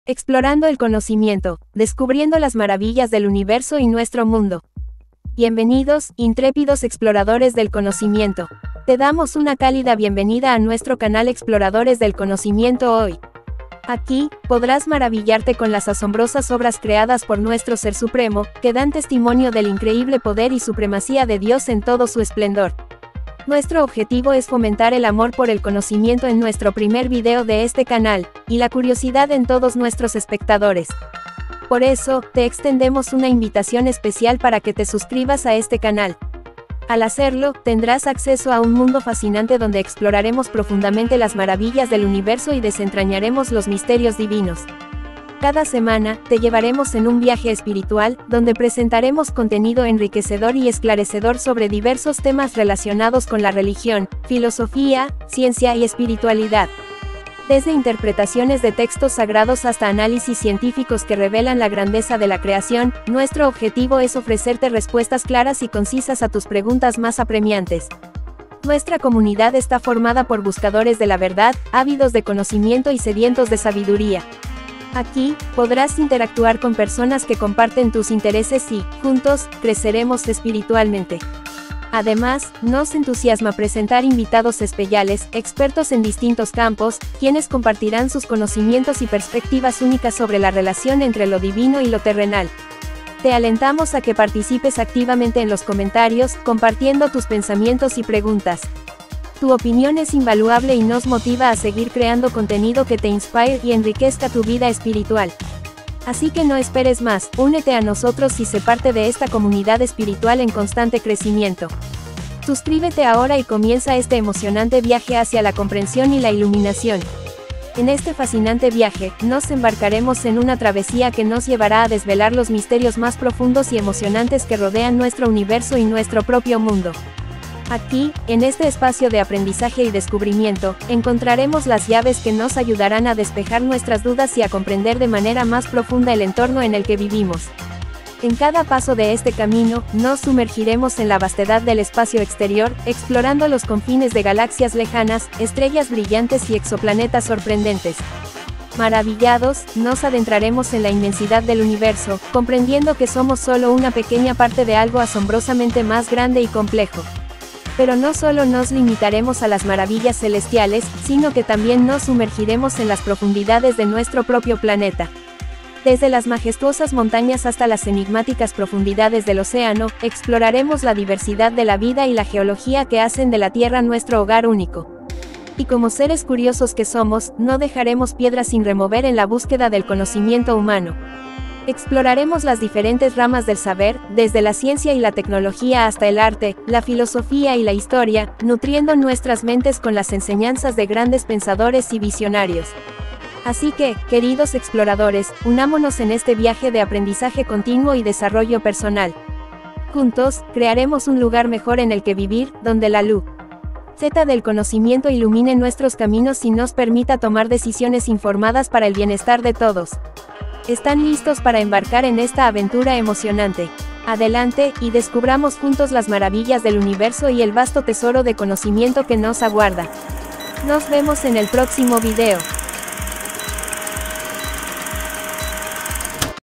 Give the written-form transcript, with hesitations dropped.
Explorando el conocimiento, descubriendo las maravillas del universo y nuestro mundo. Bienvenidos, intrépidos exploradores del conocimiento. Te damos una cálida bienvenida a nuestro canal Exploradores del Conocimiento hoy. Aquí, podrás maravillarte con las asombrosas obras creadas por nuestro Ser Supremo, que dan testimonio del increíble poder y supremacía de Dios en todo su esplendor. Nuestro objetivo es fomentar el amor por el conocimiento en nuestro primer video de este canal, y la curiosidad en todos nuestros espectadores. Por eso, te extendemos una invitación especial para que te suscribas a este canal. Al hacerlo, tendrás acceso a un mundo fascinante donde exploraremos profundamente las maravillas del universo y desentrañaremos los misterios divinos. Cada semana, te llevaremos en un viaje espiritual, donde presentaremos contenido enriquecedor y esclarecedor sobre diversos temas relacionados con la religión, filosofía, ciencia y espiritualidad. Desde interpretaciones de textos sagrados hasta análisis científicos que revelan la grandeza de la creación, nuestro objetivo es ofrecerte respuestas claras y concisas a tus preguntas más apremiantes. Nuestra comunidad está formada por buscadores de la verdad, ávidos de conocimiento y sedientos de sabiduría. Aquí, podrás interactuar con personas que comparten tus intereses y, juntos, creceremos espiritualmente. Además, nos entusiasma presentar invitados especiales, expertos en distintos campos, quienes compartirán sus conocimientos y perspectivas únicas sobre la relación entre lo divino y lo terrenal. Te alentamos a que participes activamente en los comentarios, compartiendo tus pensamientos y preguntas. Tu opinión es invaluable y nos motiva a seguir creando contenido que te inspire y enriquezca tu vida espiritual. Así que no esperes más, únete a nosotros y sé parte de esta comunidad espiritual en constante crecimiento. Suscríbete ahora y comienza este emocionante viaje hacia la comprensión y la iluminación. En este fascinante viaje, nos embarcaremos en una travesía que nos llevará a desvelar los misterios más profundos y emocionantes que rodean nuestro universo y nuestro propio mundo. Aquí, en este espacio de aprendizaje y descubrimiento, encontraremos las llaves que nos ayudarán a despejar nuestras dudas y a comprender de manera más profunda el entorno en el que vivimos. En cada paso de este camino, nos sumergiremos en la vastedad del espacio exterior, explorando los confines de galaxias lejanas, estrellas brillantes y exoplanetas sorprendentes. Maravillados, nos adentraremos en la inmensidad del universo, comprendiendo que somos solo una pequeña parte de algo asombrosamente más grande y complejo. Pero no solo nos limitaremos a las maravillas celestiales, sino que también nos sumergiremos en las profundidades de nuestro propio planeta. Desde las majestuosas montañas hasta las enigmáticas profundidades del océano, exploraremos la diversidad de la vida y la geología que hacen de la Tierra nuestro hogar único. Y como seres curiosos que somos, no dejaremos piedra sin remover en la búsqueda del conocimiento humano. Exploraremos las diferentes ramas del saber, desde la ciencia y la tecnología hasta el arte, la filosofía y la historia, nutriendo nuestras mentes con las enseñanzas de grandes pensadores y visionarios. Así que, queridos exploradores, unámonos en este viaje de aprendizaje continuo y desarrollo personal. Juntos, crearemos un lugar mejor en el que vivir, donde la luz del conocimiento ilumine nuestros caminos y nos permita tomar decisiones informadas para el bienestar de todos. ¿Están listos para embarcar en esta aventura emocionante? Adelante, y descubramos juntos las maravillas del universo y el vasto tesoro de conocimiento que nos aguarda. Nos vemos en el próximo video.